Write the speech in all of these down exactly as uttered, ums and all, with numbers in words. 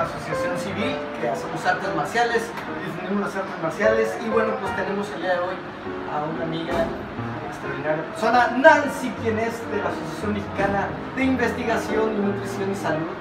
una asociación civil que hacemos artes marciales, difundimos las artes marciales y bueno, pues tenemos el día de hoy a una amiga extraordinaria persona, Nancy, quien es de la Asociación Mexicana de Investigación, Nutrición y Salud.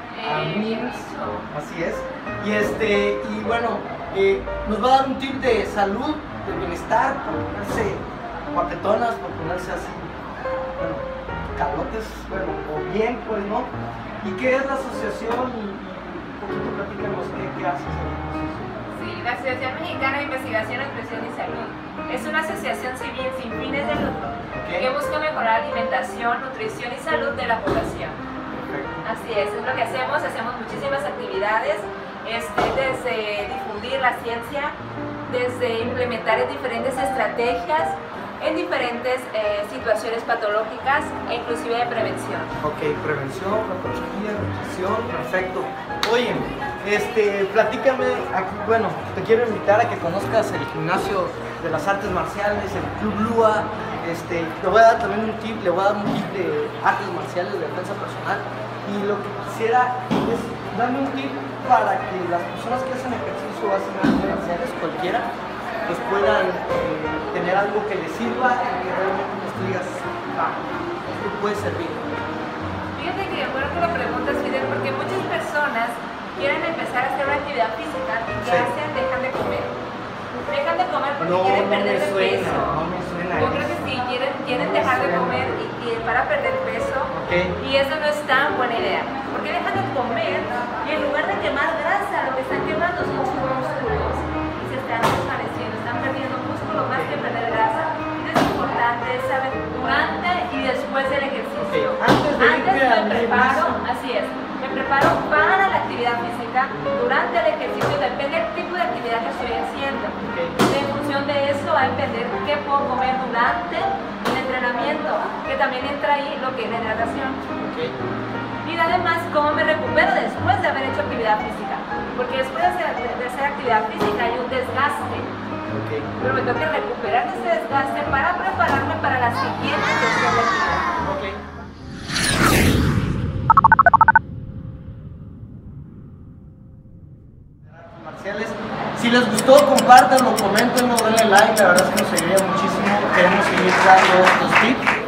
Eh, así es. Y este, y bueno, eh, nos va a dar un tip de salud, de bienestar, por ponerse guapetonas, por ponerse así, bueno, calotes, bueno, o bien, pues, ¿no? ¿Y qué es la asociación? Y, y un poquito platícanos qué, qué haces en la asociación. Sí, la Asociación Mexicana de Investigación, Nutrición y Salud es una asociación civil sin fines de lucro Okay. que busca mejorar la alimentación, nutrición y salud de la población. Perfecto. Así es, es lo que hacemos, hacemos muchísimas actividades, este, desde difundir la ciencia, desde implementar diferentes estrategias en diferentes eh, situaciones patológicas e inclusive de prevención. Ok, prevención, patología, nutrición, perfecto. Oye, este, platícame, aquí, bueno, te quiero invitar a que conozcas el gimnasio de las artes marciales, el Club Lua. Este, te voy a dar también un tip, le voy a dar un tip de artes marciales, de defensa personal. Y lo que quisiera es darme un tip para que las personas que hacen ejercicio o hacen artes marciales, cualquiera, pues puedan eh, tener algo que les sirva y que realmente les digas, ah, esto puede servir. Fíjate que bueno que lo preguntas, Fidel, porque muchas personas quieren empezar a hacer una actividad física y ¿qué Sí. hacen? Dejan de comer. Dejan de comer porque No, quieren no perder me de suena, peso. no me suena Yo creo eso. que sí, quieren, quieren No me dejar de suena. comer y, y para perder peso. Ok. Y eso no es tan buena idea. Porque dejan de comer y en lugar de quemar grasa, lo que están quemando son sus músculos. Y se están desvaneciendo, están perdiendo músculo más que perder grasa. Y es importante saber durante y después del ejercicio. Ok, antes de irme me al preparo, gimnasio. así es, me preparo para la actividad física, durante el ejercicio, depende del tipo de actividad que estoy haciendo. Ok. En función de eso va a depender qué puedo comer durante el entrenamiento, que también entra ahí lo que es la hidratación. Okay. Y además, cómo me recupero después de haber hecho actividad física. Porque después de hacer, de hacer actividad física hay un desgaste. Okay. Pero me tengo que recuperar de ese desgaste para prepararme para la siguiente sesión de actividad. Okay. Marciales. Si les gustó, compártanlo, coméntenlo, denle like, la verdad es que nos ayudaría muchísimo. Queremos seguir dando estos tips.